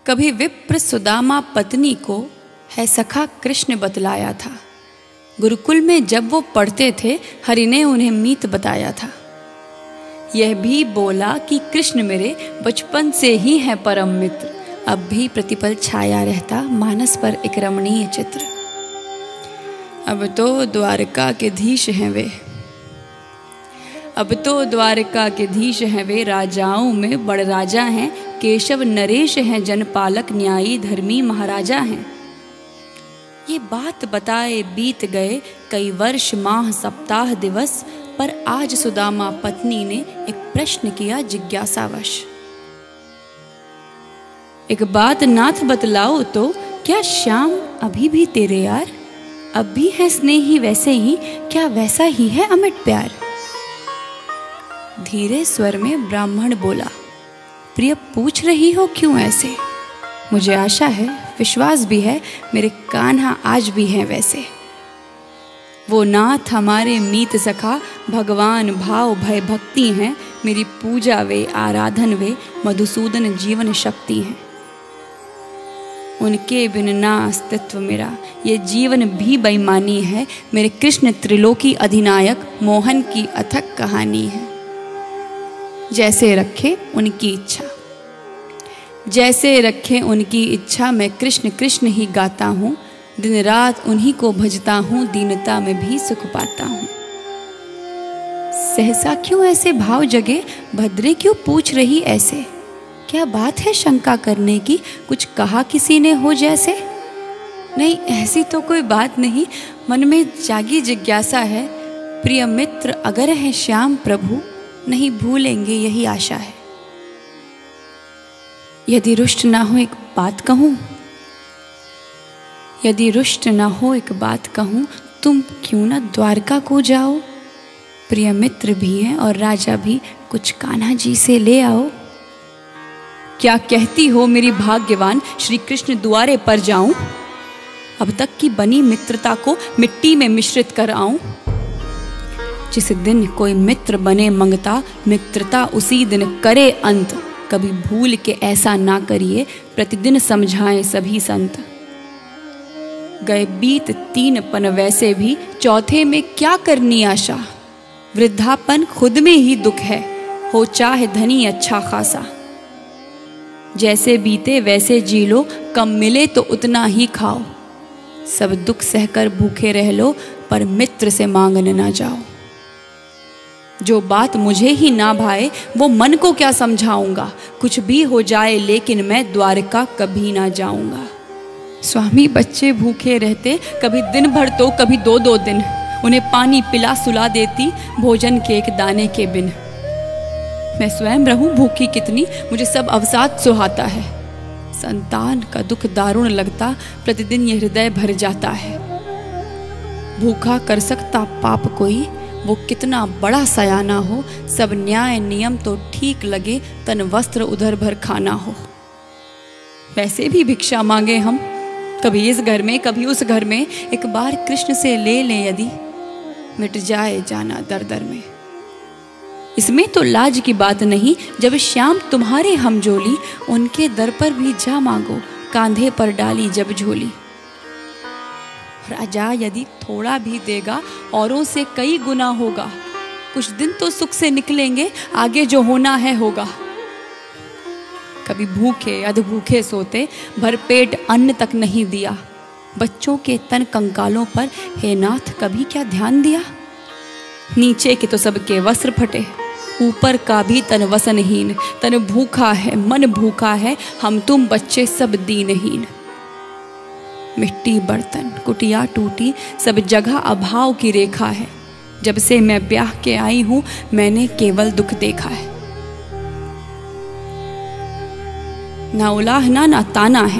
कभी विप्र सुदामा पत्नी को है सखा कृष्ण बतलाया था। गुरुकुल में जब वो पढ़ते थे हरि ने उन्हें मीत बताया था। यह भी बोला कि कृष्ण मेरे बचपन से ही है परम मित्र, अब भी प्रतिपल छाया रहता मानस पर एक रमणीय चित्र। अब तो द्वारका के धीश हैं वे, अब तो द्वारका के धीश हैं वे, राजाओं में बड़ राजा हैं, केशव नरेश हैं, जनपालक न्यायी धर्मी महाराजा हैं। ये बात बताए बीत गए कई वर्ष माह सप्ताह दिवस, पर आज सुदामा पत्नी ने एक प्रश्न किया जिज्ञासावश। एक बात नाथ बतलाओ तो, क्या श्याम अभी भी तेरे यार? अब भी है स्नेही वैसे ही, क्या वैसा ही है अमिट प्यार? धीरे स्वर में ब्राह्मण बोला, प्रिय पूछ रही हो क्यों ऐसे? मुझे आशा है, विश्वास भी है, मेरे कान्हा आज भी हैं वैसे। वो नाथ हमारे मीत सखा, भगवान भाव भय भक्ति हैं, मेरी पूजा वे आराधन वे, मधुसूदन जीवन शक्ति हैं। उनके बिन ना अस्तित्व मेरा, ये जीवन भी बेईमानी है, मेरे कृष्ण त्रिलोकी अधिनायक, मोहन की अथक कहानी है। जैसे रखे उनकी इच्छा, जैसे रखे उनकी इच्छा, मैं कृष्ण कृष्ण ही गाता हूँ, दिन रात उन्हीं को भजता हूँ, दीनता में भी सुख पाता हूँ। सहसा क्यों ऐसे भाव जगे, भद्रे क्यों पूछ रही ऐसे? क्या बात है शंका करने की, कुछ कहा किसी ने हो जैसे? नहीं, ऐसी तो कोई बात नहीं, मन में जागी जिज्ञासा है, प्रिय मित्र अगर है श्याम प्रभु, नहीं भूलेंगे यही आशा है। यदि रुष्ट ना हो एक बात कहूँ, यदि रुष्ट ना हो एक बात कहूँ, तुम क्यों ना द्वारका को जाओ? प्रिय मित्र भी हैं और राजा भी, कुछ कान्हा जी से ले आओ। क्या कहती हो मेरी भाग्यवान, श्री कृष्ण द्वारे पर जाऊं? अब तक की बनी मित्रता को मिट्टी में मिश्रित कर आऊं? जिस दिन कोई मित्र बने मंगता, मित्रता उसी दिन करे अंत, कभी भूल के ऐसा ना करिए, प्रतिदिन समझाएं सभी संत। गए बीत 3 पन वैसे भी, चौथे में क्या करनी आशा? वृद्धापन खुद में ही दुख है, हो चाहे धनी अच्छा खासा। जैसे बीते वैसे जी लो, कम मिले तो उतना ही खाओ, सब दुख सहकर भूखे रह लो, पर मित्र से मांगने ना जाओ। जो बात मुझे ही ना भाए, वो मन को क्या समझाऊंगा, कुछ भी हो जाए लेकिन मैं द्वारका कभी ना जाऊंगा। स्वामी बच्चे भूखे रहते, कभी दिन भर तो कभी 2-2 दिन, उन्हें पानी पिला सुला देती, भोजन के एक दाने के बिन। मैं स्वयं रहूं भूखी कितनी, मुझे सब अवसाद सुहाता है। संतान का दुख दारुण लगता, प्रतिदिन ये हृदय भर जाता है। भूखा कर सकता पाप कोई, वो कितना बड़ा सयाना हो, सब न्याय नियम तो ठीक लगे, तन वस्त्र उधर भर खाना हो। वैसे भी भिक्षा मांगे हम, कभी इस घर में कभी उस घर में, एक बार कृष्ण से ले लें यदि, मिट जाए जाना दर दर में। इसमें तो लाज की बात नहीं, जब श्याम तुम्हारे हमजोली, उनके दर पर भी जा मांगो, कांधे पर डाली जब झोली। राजा यदि थोड़ा भी देगा, औरों से कई गुना होगा, कुछ दिन तो सुख से निकलेंगे, आगे जो होना है होगा। कभी भूखे अधभूखे सोते, भरपेट अन्न तक नहीं दिया, बच्चों के तन कंकालों पर हे नाथ कभी क्या ध्यान दिया? नीचे के तो सबके वस्त्र फटे, ऊपर का भी तन वसनहीन, तन भूखा है मन भूखा है, हम तुम बच्चे सब दीनहीन। मिट्टी बर्तन कुटिया टूटी, सब जगह अभाव की रेखा है, जब से मैं ब्याह के आई हूं मैंने केवल दुख देखा है। ना उलाहना ना ताना है,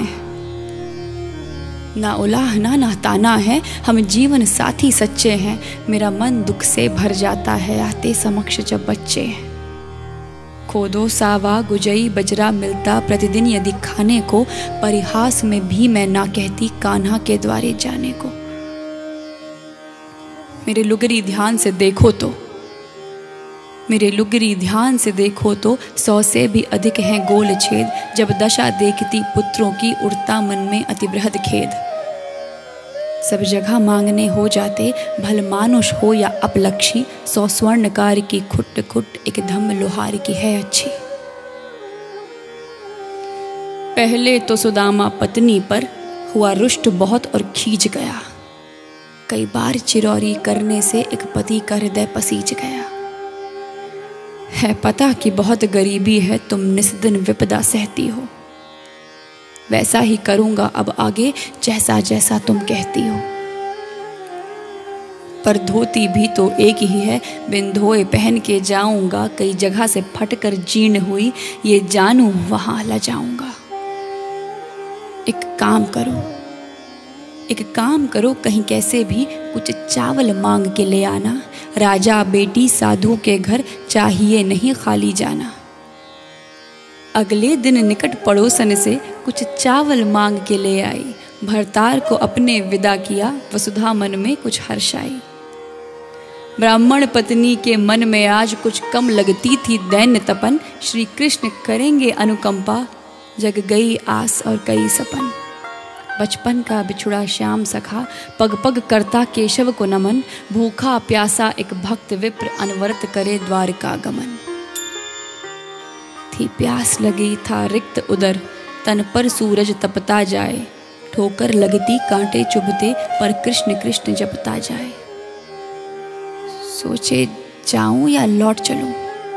ना उलाहना ना ताना है, हम जीवन साथी सच्चे हैं, मेरा मन दुख से भर जाता है आते समक्ष जब बच्चे हैं। खोदो सावा गुजई बजरा मिलता प्रतिदिन यदि खाने को, परिहास में भी मैं ना कहती कान्हा के द्वारे जाने को। मेरे लुगरी ध्यान से देखो तो मेरे लुगरी ध्यान से देखो तो 100 से भी अधिक हैं गोल छेद। जब दशा देखती पुत्रों की उड़ता मन में अति बृहद खेद। सब जगह मांगने हो जाते भल मानुष हो या अपलक्षी। 100 स्वर्णकार की खुट खुट एक धम लोहार की है अच्छी। पहले तो सुदामा पत्नी पर हुआ रुष्ट बहुत और खींच गया। कई बार चिरौरी करने से एक पति का हृदय पसीज गया। है पता कि बहुत गरीबी है, तुम निस्दिन विपदा सहती हो। वैसा ही करूंगा अब आगे जैसा जैसा तुम कहती हो। पर धोती भी तो एक ही है, बिन धोए पहन के जाऊंगा। कई जगह से फटकर जीर्ण हुई, ये जानू वहां ला जाऊंगा। एक काम करो कहीं कैसे भी कुछ चावल मांग के ले आना। राजा बेटी साधु के घर चाहिए नहीं खाली जाना। अगले दिन निकट पड़ोसन से कुछ चावल मांग के ले आई। भरतार को अपने विदा किया, वसुधा मन में कुछ हर्ष आई। ब्राह्मण पत्नी के मन में आज कुछ कम लगती थी दैन्य तपन। श्री कृष्ण करेंगे अनुकंपा, जग गई आस और कई सपन। बचपन का बिछुड़ा श्याम सखा, पग पग करता केशव को नमन। भूखा प्यासा एक भक्त विप्र, अनवरत करे द्वारका गमन। थी प्यास लगी था रिक्त उदर, तन पर सूरज तपता जाए। ठोकर लगती कांटे चुभते, पर कृष्ण कृष्ण जपता जाए। सोचे जाऊं या लौट चलूं,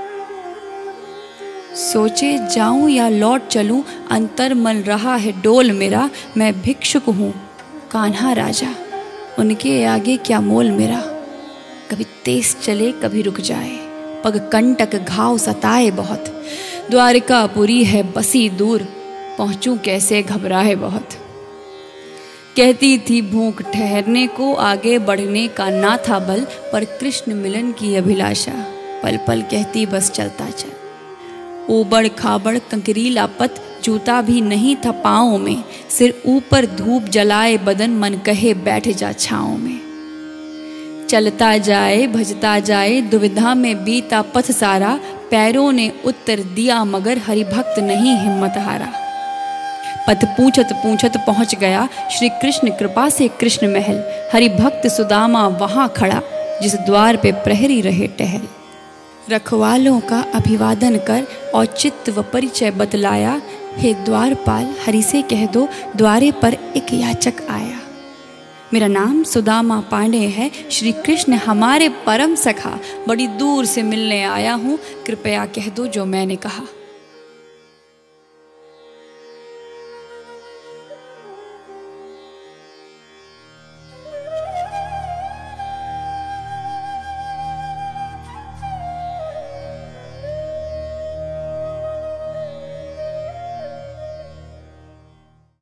सोचे जाऊं या लौट चलूं। अंतर मन रहा है डोल मेरा। मैं भिक्षुक हूँ कान्हा राजा, उनके आगे क्या मोल मेरा। कभी तेज चले कभी रुक जाए, पग कंटक घाव सताए बहुत। द्वारिकापुरी है बसी दूर, पहुँचूं कैसे घबराए बहुत। कहती थी भूख ठहरने को, आगे बढ़ने का ना था बल। पर कृष्ण मिलन की अभिलाषा, पल पल कहती बस चलता चल। ऊबड़ खाबड़ कंकरीला पथ, जूता भी नहीं था पाँव में। सिर ऊपर धूप जलाए बदन, मन कहे बैठ जा छाँव में। चलता जाए भजता जाए, दुविधा में बीता पथ सारा। पैरों ने उत्तर दिया मगर हरिभक्त नहीं हिम्मत हारा। पथ पूछत पूछत पहुँच गया श्री कृष्ण कृपा से कृष्ण महल। हरिभक्त सुदामा वहाँ खड़ा, जिस द्वार पे प्रहरी रहे टहल। रखवालों का अभिवादन कर औचित्य व परिचय बतलाया। हे द्वारपाल हरि से कह दो, द्वारे पर एक याचक आया। मेरा नाम सुदामा पांडे है, श्री कृष्ण हमारे परम सखा। बड़ी दूर से मिलने आया हूँ, कृपया कह दो जो मैंने कहा।